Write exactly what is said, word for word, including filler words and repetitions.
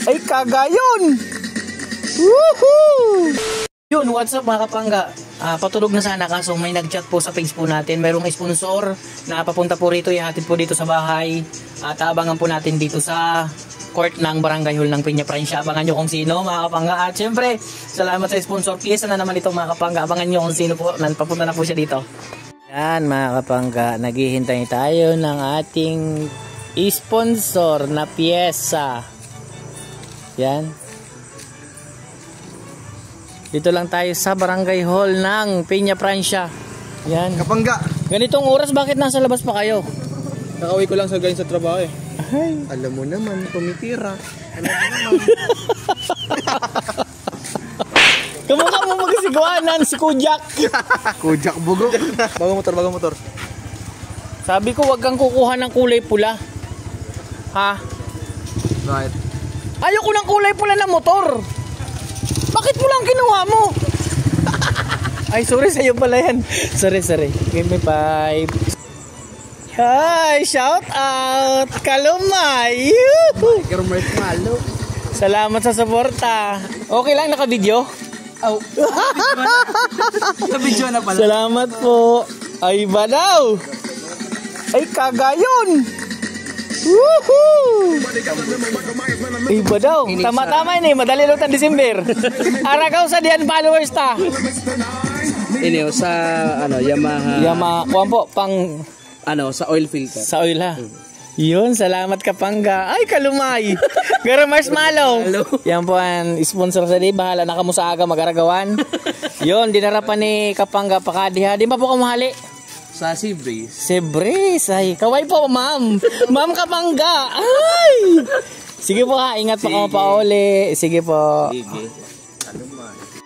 Ay, kagayon! Woohoo! Yun, what's up mga kapangga? Uh, patulog na sana kaso may nag-chat po sa page po natin. Mayroong sponsor na papunta po rito, ihatid po dito sa bahay. At abangan po natin dito sa court ng Barangay Hall ng Peña Francia. Abangan nyo kung sino mga kapangga. At syempre, salamat sa sponsor. Piyesa na naman ito mga kapangga. Abangan nyo kung sino po. Papunta na po siya dito. Yan mga kapangga, naghihintay tayo ng ating sponsor na piyesa. Yan. Dito lang tayo sa Barangay Hall ng Peña Francia. Yan. Kapangga. Ganitong oras, bakit nasa labas pa kayo? Nakauwi ko lang sa galing sa trabaho eh. Ay. Alam mo naman, tumitira. Alam mo naman. Kamukha mo magsigwanan si Kujak. Kujak bugo. Bagong motor, bagong motor. Sabi ko wag kang kukuha ng kulay pula. Ha? Right. Ayoko ng kulay pula na motor. Bakit mo lang kinuha mo? Ay, sorry sa'yo pala yan. Sorry, sorry. Give me five. Hi! Shout out! Kalumay! Kalumay malo. Salamat sa suporta. Okay lang, naka-video? Oh. Naka-video na pala. Salamat po. Ay, ba daw? Ay, kagayon! Woohoo! Iba daw. Tama-tama yun eh. Madali lang ng December. Aragaw sa diyan followers ta. Ini sa ano Yamaha. Yamaha. Kuwan po pang ano sa oil filter. Sa oil ha. Yun. Salamat Kapangga. Ay kalumay. Gara marshmallow. Yan po ang sponsor sa di. Bahala na kamo sa aga mag-aragawan. Yun. Dinarapan ni Kapangga pakadiha. Di ba po kamahali? Sa Sebris. Sebris. Ay, kaway po, ma'am. Ma'am Kapangga. Ay! Sige po ha, ingat pa kayo pa uli. Sige po. Sige. Ano man.